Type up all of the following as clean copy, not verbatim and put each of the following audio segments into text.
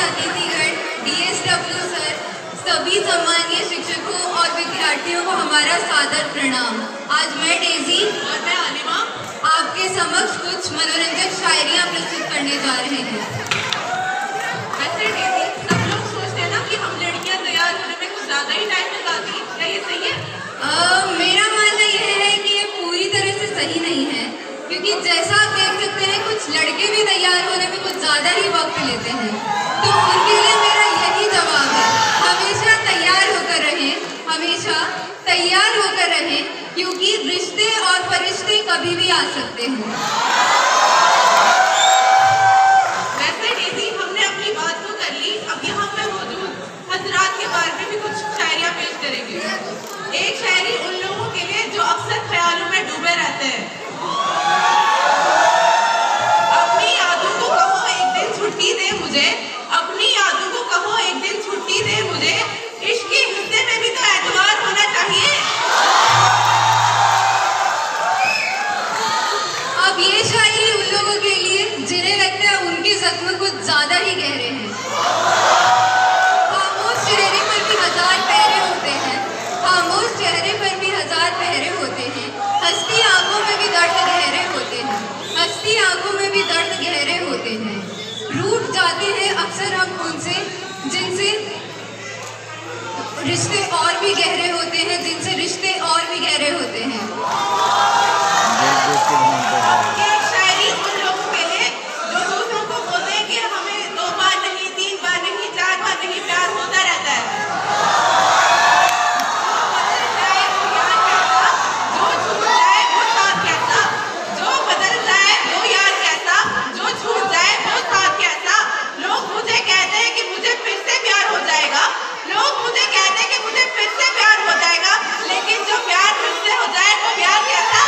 अतिथिगण, DSW sir, सभी सम्मानीय शिक्षकों और विद्यार्थियों को हमारा सादर प्रणाम। आज मैं डेजी और मैं आलिमा आपके समक्ष कुछ मनोरंजक शायरियाँ प्रस्तुत करने जा रहे हैं। वैसे डेजी, सब लोग सोचते हैं ना कि हम लड़कियाँ तैयार होने में कुछ ज़्यादा ही टाइम लगाती हैं, क्या ये सही है? मेरा मानना यह है कि ये पूरी तरह से सही नहीं है, क्योंकि जैसा आप देख सकते हैं कुछ लड़के भी तैयार होने में कुछ ज़्यादा ही वक्त लेते हैं। तो उनके लिए मेरा यही जवाब है, हमेशा तैयार होकर रहें, हमेशा तैयार होकर रहें, क्योंकि रिश्ते और फरिश्ते कभी भी आ सकते हैं। वैसे डेजी, हमने अपनी बात तो कर ली, अब यहाँ पे मौजूद हजरात के बारे में भी कुछ शायरियाँ पेश करेंगे। एक शायरी उन लोगों के लिए जो अक्सर ख्यालों में डूबे रहते हैं। अपनी यादों को कहो एक दिन छुट्टी दे मुझे, अपनी यादों को कहो एक दिन छुट्टी दे मुझे, इश्क के हिस्से में भी तो एतबार होना चाहिए। अब ये शायरी उन लोगों के लिए जिन्हें लगता है उनके जख्म कुछ ज्यादा ही गहरे हैं। खामोश चेहरे पर भी हजार पहरे होते हैं, खामोश चेहरे पर भी हजार पहरे होते हैं, हंसती आंखों में भी दर्द गहरे होते हैं, हंसती आंखों में भी दर्द गहरे होते हैं। रूठ जाते हैं अक्सर हम उनसे जिनसे रिश्ते और भी गहरे होते हैं, जिनसे रिश्ते और भी गहरे होते हैं। एक शायरी उन लोगों के लिए जो दूसरों को बोलते हैं कि हमें 2 बार नहीं, 3 बार नहीं, 4 बार नहीं, प्यार होता रहता है। जो छूट जाए वो साथ कैसा, जो बदल जाए वो यार कैसा, जो छूट जाए वो साथ कैसा। लोग मुझे कहते हैं कि मुझे फिर से प्यार हो जाएगा, लोग मुझे कहते हैं कि मुझे फिर से प्यार हो जाएगा, लेकिन जो प्यार फिर से हो जाए वो प्यार कैसा।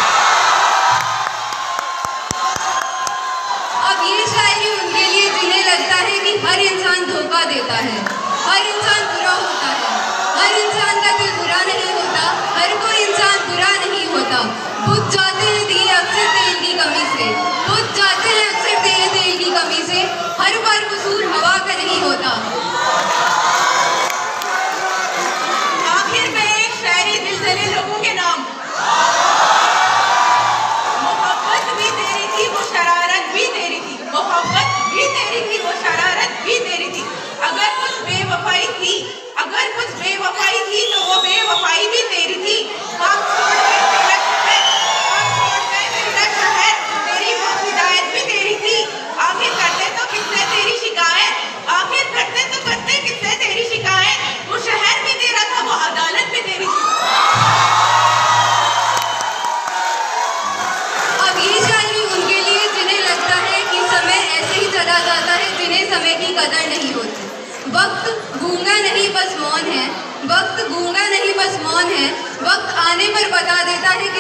अब ये शायरी उनके लिए जिन्हें लगता है कि हर इंसान धोखा देता है, हर इंसान बुरा होता है, हर इंसान का दिल बुरा नहीं होता, हर कोई इंसान बुरा नहीं होता। बुझ जाते हैं दिए अक्सर तेल की कमी से, बुझ जाते हैं अक्सर दिए तेल की कमी से, हर बार कसूर हवा का नहीं होता। आखिर में एक शायरी दिल जले लोगों के नाम। मोहब्बत भी तेरी थी वो शरारत भी तेरी थी, मोहब्बत भी तेरी थी वो शरारत भी तेरी थी। अगर कुछ बेवफाई थी, अगर कुछ बेवफाई थी तो वो बेवफाई भी तेरी थी। हम छोड़ गए तेरा शहर, हम छोड़ गए तेरा शहर, तेरी वो हिदायत भी तेरी थी। आखिर करते तो किससे तेरी शिकायत, आखिर करते तो करते किससे तेरी शिकायत। वो शहर भी तेरा था, वो अदालत भी तेरी थी। अब ये शायरी उनके लिए जिन्हें लगता है कि समय ऐसे ही चला जाता है, जिन्हें समय की कदर नहीं होती। वक्त गूंगा नहीं बस मौन है, वक्त गूंगा नहीं बस मौन है, वक्त आने पर बता देता है